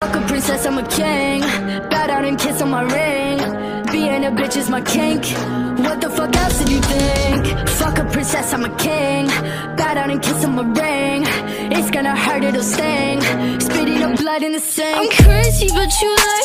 Fuck a princess, I'm a king. Bow down and kiss on my ring. Being a bitch is my kink. What the fuck else did you think? Fuck a princess, I'm a king. Bow down and kiss on my ring. It's gonna hurt, it'll sting. Spitting up blood in the sink. I'm crazy, but you like